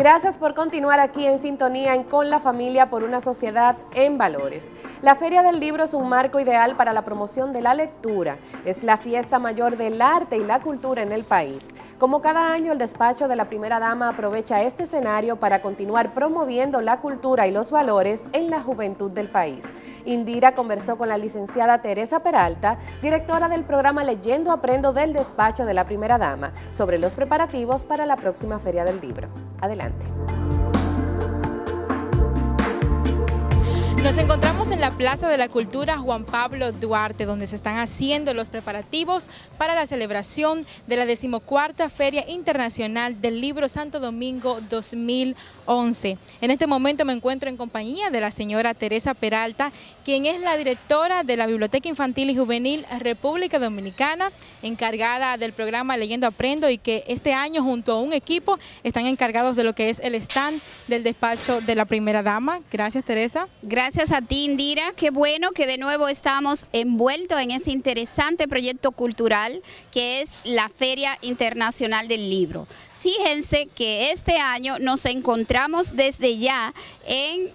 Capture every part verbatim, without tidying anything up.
Gracias por continuar aquí en sintonía en Con la Familia por una sociedad en valores. La Feria del Libro es un marco ideal para la promoción de la lectura. Es la fiesta mayor del arte y la cultura en el país. Como cada año, el despacho de la primera dama aprovecha este escenario para continuar promoviendo la cultura y los valores en la juventud del país. Indira conversó con la licenciada Teresa Peralta, directora del programa Leyendo Aprendo del despacho de la primera dama, sobre los preparativos para la próxima Feria del Libro. Adelante. Nos encontramos en la Plaza de la Cultura Juan Pablo Duarte, donde se están haciendo los preparativos para la celebración de la decimocuarta Feria Internacional del Libro Santo Domingo dos mil once. En este momento me encuentro en compañía de la señora Teresa Peralta, quien es la directora de la Biblioteca Infantil y Juvenil República Dominicana, encargada del programa Leyendo Aprendo, y que este año junto a un equipo están encargados de lo que es el stand del despacho de la primera dama. Gracias, Teresa. Gracias. Gracias a ti, Indira. Qué bueno que de nuevo estamos envueltos en este interesante proyecto cultural que es la Feria Internacional del Libro. Fíjense que este año nos encontramos desde ya en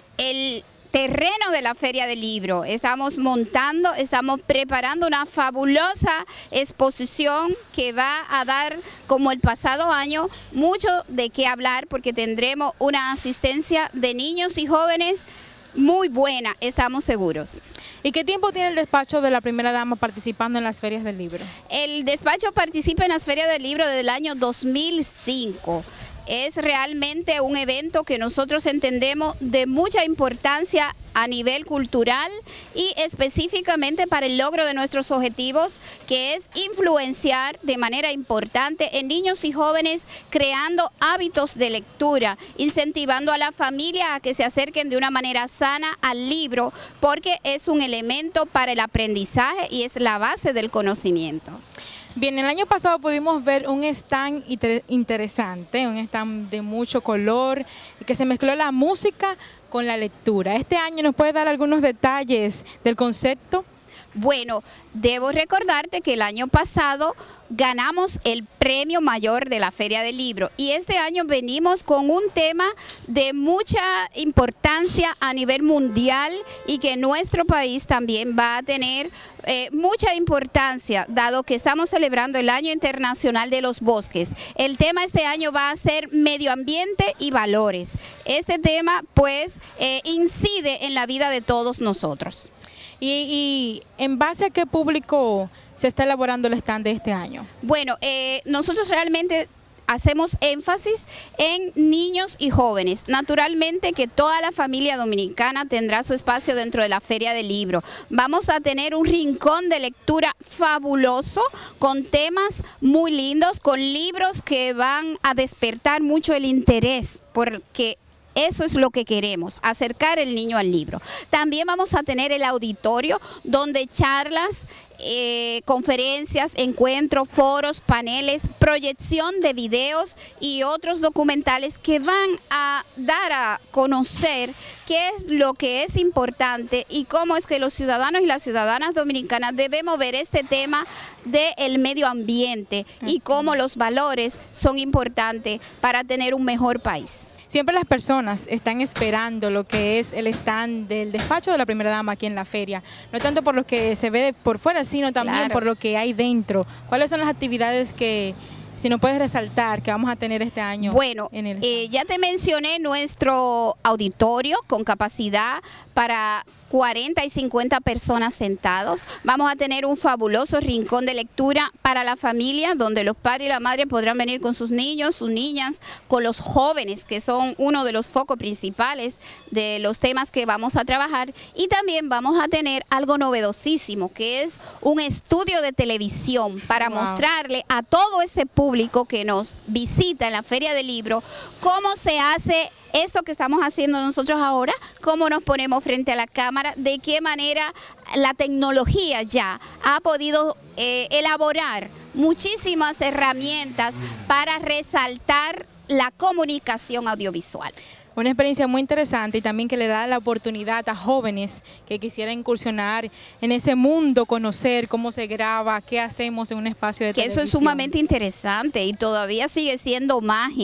el terreno de la Feria del Libro. Estamos montando, estamos preparando una fabulosa exposición que va a dar, como el pasado año, mucho de qué hablar, porque tendremos una asistencia de niños y jóvenes muy buena, estamos seguros. ¿Y qué tiempo tiene el despacho de la primera dama participando en las ferias del libro? El despacho participa en las ferias del libro desde el año dos mil cinco. Es realmente un evento que nosotros entendemos de mucha importancia a nivel cultural y específicamente para el logro de nuestros objetivos, que es influenciar de manera importante en niños y jóvenes, creando hábitos de lectura, incentivando a la familia a que se acerquen de una manera sana al libro, porque es un elemento para el aprendizaje y es la base del conocimiento. Bien, el año pasado pudimos ver un stand inter interesante, un stand de mucho color, que se mezcló la música con la lectura. Este año, ¿nos puede dar algunos detalles del concepto? Bueno, debo recordarte que el año pasado ganamos el premio mayor de la Feria del Libro y este año venimos con un tema de mucha importancia a nivel mundial y que nuestro país también va a tener eh, mucha importancia, dado que estamos celebrando el Año Internacional de los Bosques. El tema este año va a ser medio ambiente y valores. Este tema pues eh, incide en la vida de todos nosotros. Y, y ¿en base a qué público se está elaborando el stand de este año? Bueno, eh, nosotros realmente hacemos énfasis en niños y jóvenes. Naturalmente que toda la familia dominicana tendrá su espacio dentro de la Feria del Libro. Vamos a tener un rincón de lectura fabuloso, con temas muy lindos, con libros que van a despertar mucho el interés, porque eso es lo que queremos, acercar el niño al libro. También vamos a tener el auditorio donde charlas, eh, conferencias, encuentros, foros, paneles, proyección de videos y otros documentales que van a dar a conocer qué es lo que es importante y cómo es que los ciudadanos y las ciudadanas dominicanas debemos ver este tema del medio ambiente y cómo los valores son importantes para tener un mejor país. Siempre las personas están esperando lo que es el stand del despacho de la primera dama aquí en la feria, no tanto por lo que se ve por fuera, sino también claro, por lo que hay dentro. ¿Cuáles son las actividades que, si nos puedes resaltar, que vamos a tener este año? Bueno, en el eh, ya te mencioné nuestro auditorio con capacidad para cuarenta y cincuenta personas sentados. Vamos a tener un fabuloso rincón de lectura para la familia, donde los padres y la madre podrán venir con sus niños, sus niñas, con los jóvenes, que son uno de los focos principales de los temas que vamos a trabajar. Y también vamos a tener algo novedosísimo, que es un estudio de televisión para wow. mostrarle a todo ese público que nos visita en la Feria del Libro cómo se hace esto que estamos haciendo nosotros ahora, cómo nos ponemos frente a la cámara, de qué manera la tecnología ya ha podido eh, elaborar muchísimas herramientas para resaltar la comunicación audiovisual. Una experiencia muy interesante y también que le da la oportunidad a jóvenes que quisieran incursionar en ese mundo, conocer cómo se graba, qué hacemos en un espacio de que televisión. Eso es sumamente interesante y todavía sigue siendo magia.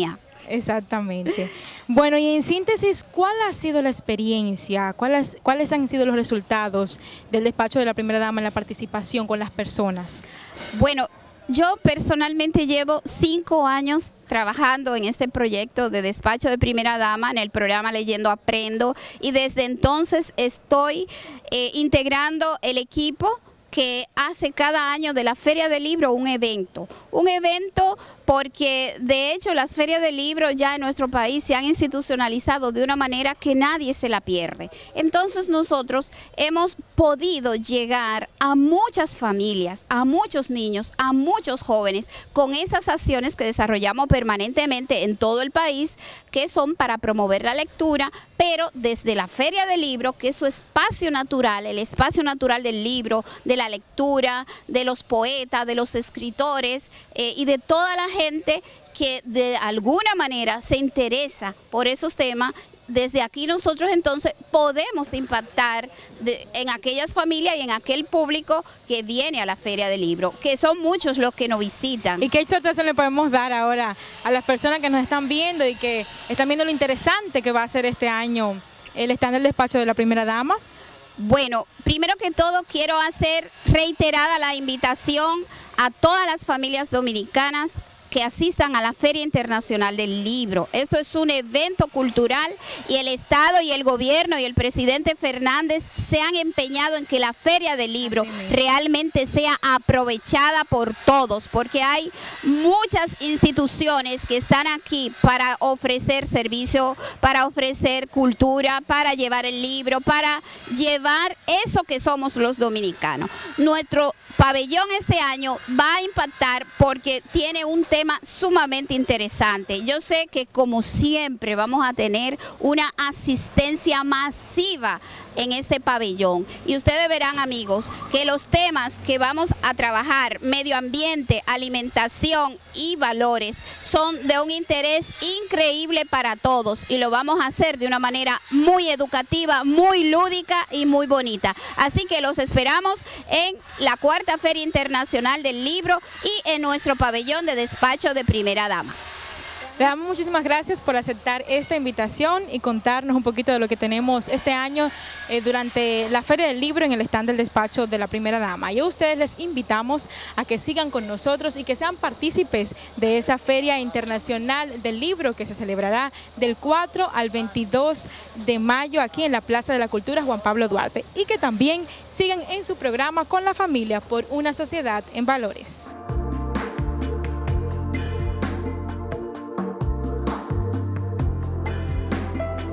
Exactamente. Bueno, y en síntesis, ¿cuál ha sido la experiencia? ¿Cuáles, cuáles han sido los resultados del despacho de la primera dama en la participación con las personas? Bueno, yo personalmente llevo cinco años trabajando en este proyecto de despacho de primera dama en el programa Leyendo Aprendo, y desde entonces estoy eh, integrando el equipo que hace cada año de la Feria del Libro un evento. Un evento porque de hecho las ferias del libro ya en nuestro país se han institucionalizado de una manera que nadie se la pierde. Entonces nosotros hemos podido llegar a muchas familias, a muchos niños, a muchos jóvenes con esas acciones que desarrollamos permanentemente en todo el país, que son para promover la lectura, pero desde la Feria del Libro, que es su espacio natural, el espacio natural del libro, de la lectura, de los poetas, de los escritores eh, y de toda la gente que de alguna manera se interesa por esos temas. Desde aquí nosotros entonces podemos impactar de, en aquellas familias y en aquel público que viene a la Feria del Libro, que son muchos los que nos visitan. ¿Y qué exhortación le podemos dar ahora a las personas que nos están viendo y que están viendo lo interesante que va a ser este año el stand del despacho de la primera dama? Bueno, primero que todo quiero hacer reiterada la invitación a todas las familias dominicanas que asistan a la Feria Internacional del Libro. Esto es un evento cultural y el Estado y el gobierno y el presidente Fernández se han empeñado en que la Feria del Libro realmente sea aprovechada por todos, porque hay muchas instituciones que están aquí para ofrecer servicio, para ofrecer cultura, para llevar el libro, para llevar eso que somos los dominicanos. Nuestro pabellón este año va a impactar porque tiene un tema sumamente interesante. Yo sé que como siempre vamos a tener una asistencia masiva en este pabellón, y ustedes verán, amigos, que los temas que vamos a trabajar, medio ambiente, alimentación y valores, son de un interés increíble para todos, y lo vamos a hacer de una manera muy educativa, muy lúdica y muy bonita. Así que los esperamos en la cuarta Feria Internacional del Libro y en nuestro pabellón de despacho de primera dama. Le damos muchísimas gracias por aceptar esta invitación y contarnos un poquito de lo que tenemos este año eh, durante la Feria del Libro en el stand del despacho de la primera dama. Y a ustedes les invitamos a que sigan con nosotros y que sean partícipes de esta Feria Internacional del Libro que se celebrará del cuatro al veintidós de mayo aquí en la Plaza de la Cultura Juan Pablo Duarte, y que también sigan en su programa Con la Familia por una Sociedad en Valores.